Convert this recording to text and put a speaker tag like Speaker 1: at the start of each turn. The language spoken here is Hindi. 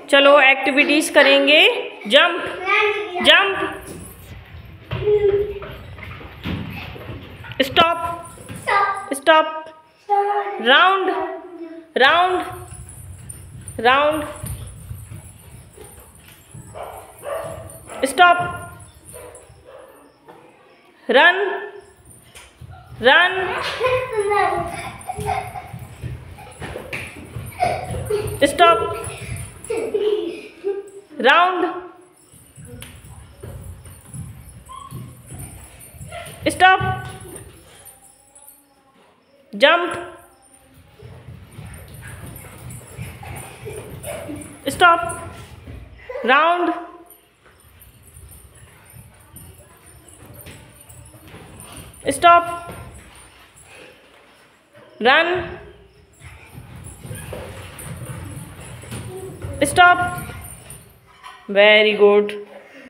Speaker 1: चलो एक्टिविटीज करेंगे। Jump jump, stop stop, round round round, stop, run run, stop, round, stop, jump, stop, round, stop, run, stop. Very good.